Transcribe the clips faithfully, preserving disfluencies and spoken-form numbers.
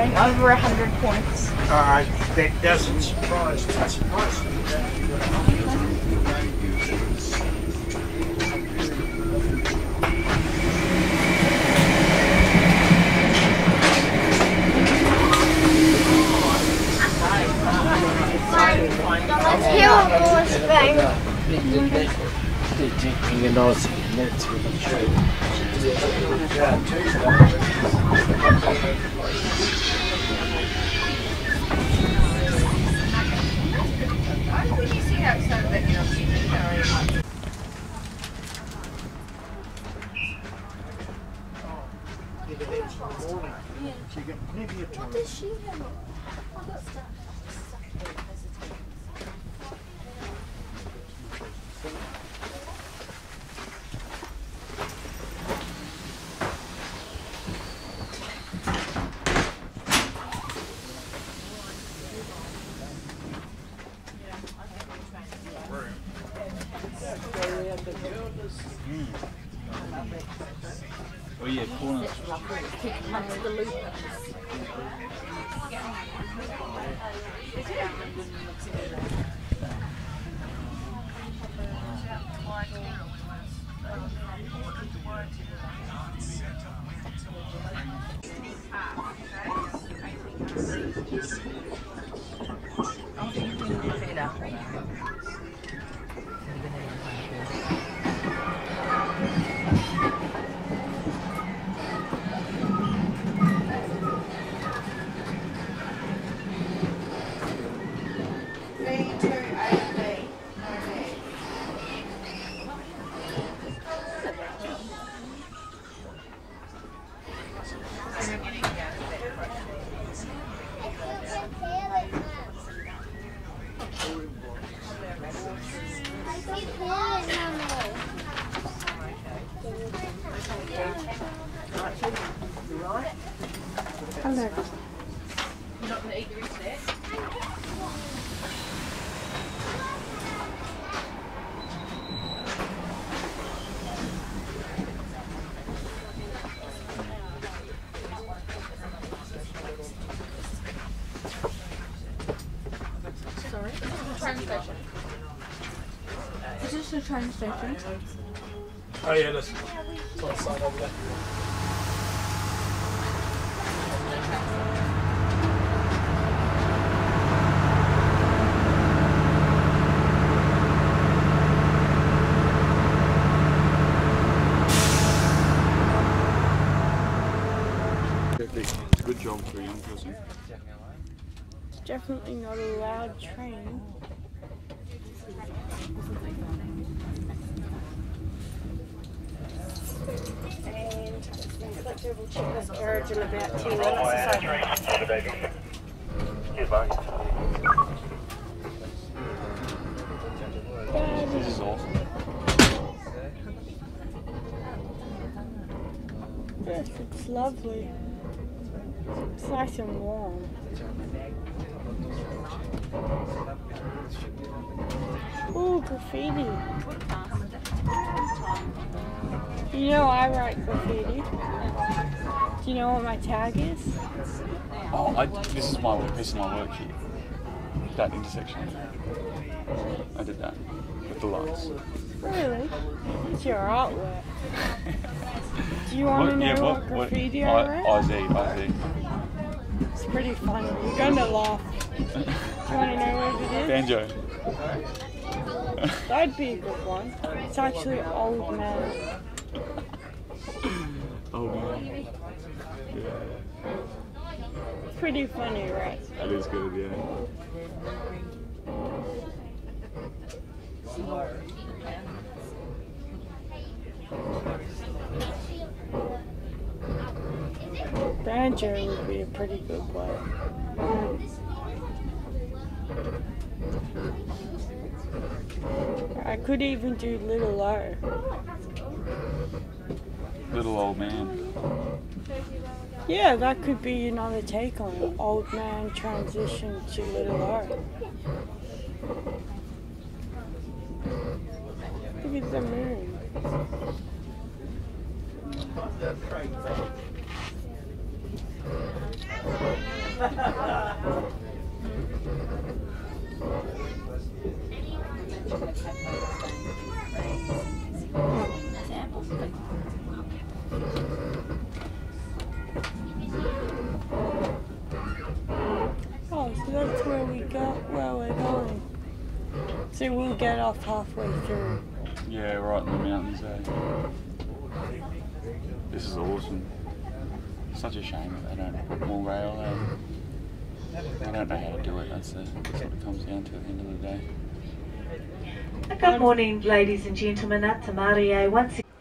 scoring over a hundred points. Uh, that doesn't surprise me. Surprise me. Let's hear what Boris saying. What does she have? Oh yeah, corner. Hello. You're not going to eat your internet? Sorry? Train station. Is this a train station? Oh yeah, listen. It's on the side over there. It's a good job for a young person. It's definitely not a loud train. And collectible checkers origin about ten minutes or so. This is awesome. Yes, it's lovely. It's nice and warm. Ooh, graffiti. You know I write graffiti. Do you know what my tag is? Oh, I, this is my work, piece of my work here. That intersection. I did that with the lights. Really? It's your artwork. Do you want to know yeah, what, what graffiti what, I wrote? I Z, I Z. It's pretty funny. You're going to laugh. Do you want to know what it is? Banjo. That'd be a good one. It's actually old man. Oh man. Yeah. Pretty funny, right? That is good, yeah. Banjo would be a pretty good one. I could even do Little O. Little old man. Yeah, that could be another take on it. Old man transition to Little O. Look at the moon. Oh, so that's where we go, where we're going. So we'll get off halfway through. Yeah, right in the mountains, eh? This is awesome. Such a shame that they don't put more rail there. I don't know how to do it, that's, the, that's what it comes down to at the end of the day. Good morning, ladies and gentlemen. At Tamarie once again.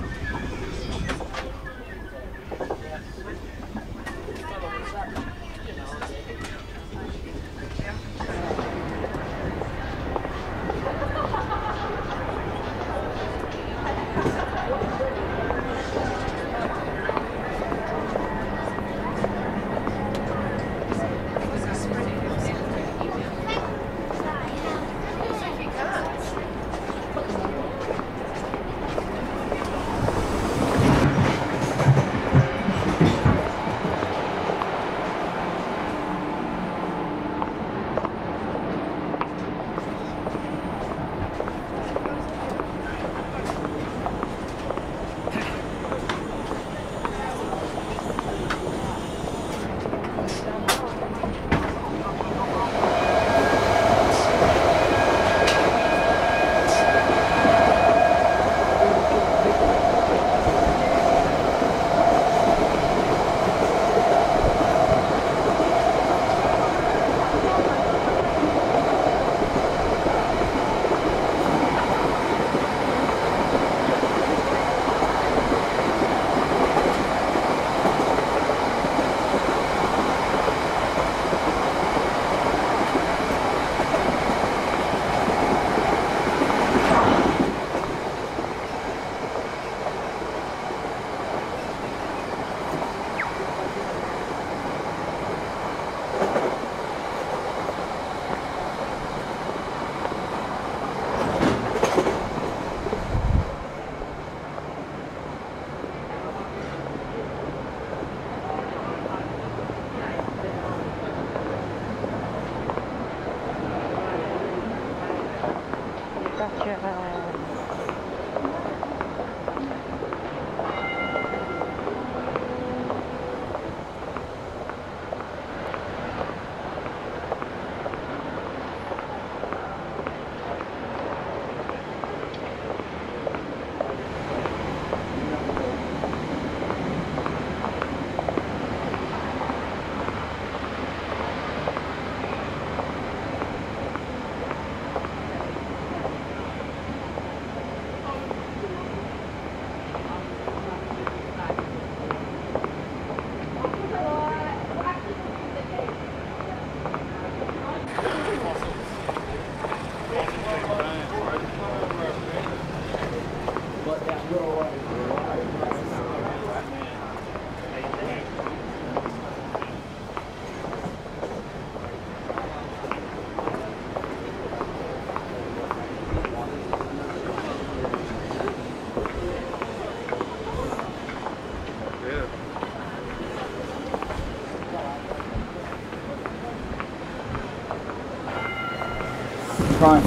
Fine.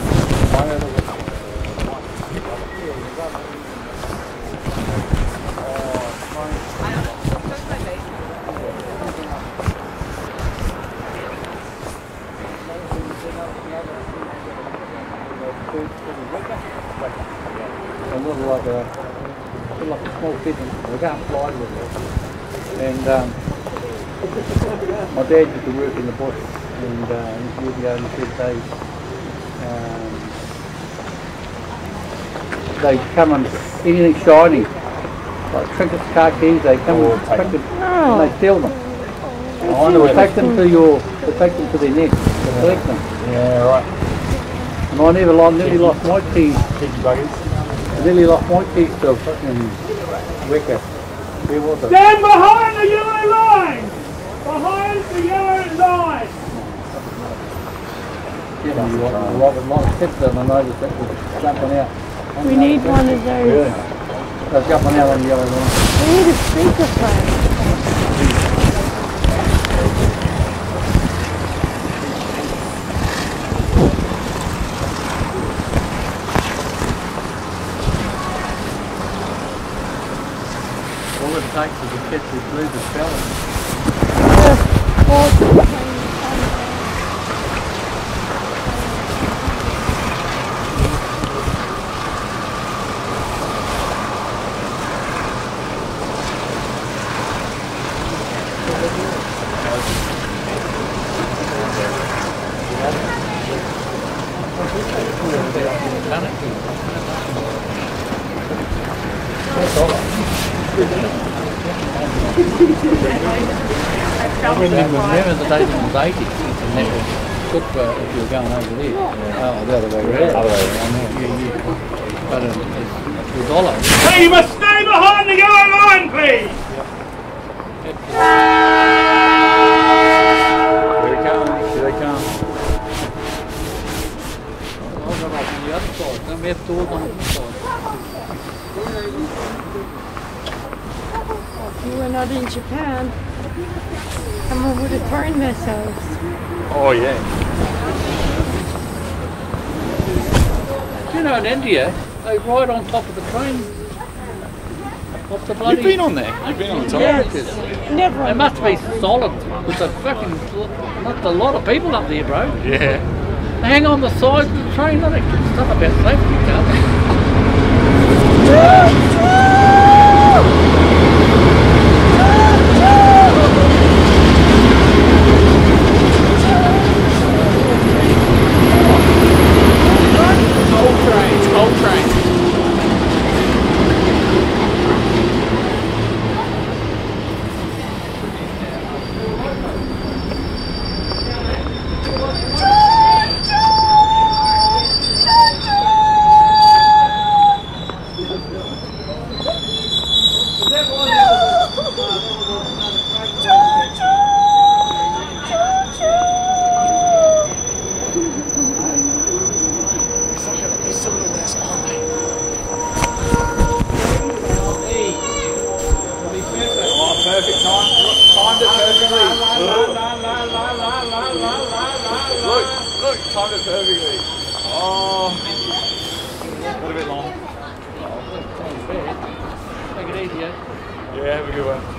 A little like a, a little like a small pigeon. We can't fly with it. And um, my dad used to work in the bush, and uh, he used to go and said they um, they come and anything shiny, like trinkets, car keys, they come and trick it, and they steal them. I They take them to your, they take them to their nest, they collect them. Yeah, right. And I never lost, nearly lost my keys. Piggy buggies. I nearly lost my keys to a fucking wicker. Where was it? Stand behind the yellow line! Behind the yellow line! Yeah, you want to rob it, long steps and I noticed that was jumping out. We need one of those. Yeah. They're jumping out on the yellow line. We need a speakerphone. takes to get this losers spelling. I remember, remember the days it was eighty, and that was good for if you were going over there. Oh, the other way around. Other way around, yeah. yeah, yeah. But it, it's the dollar. Hey, you must stay behind the yellow line, please! Here they come, here they come. I'll go up on the other side, don't we have doors on the other side? If you were not in Japan, someone would have burned themselves. Oh yeah. You know, in India, they ride on top of the train. Off the bloody... You've been on there. You've been on the top. Yeah, it is. Never. They must be solid, because there's fucking not a lot of people up there, bro. Yeah. They hang on the sides of the train, don't they? Stuff about safety, can't they? Old trains, old trains. Timed it perfectly. Oh, a little bit long. Take it easy, eh? Yeah, have a good one.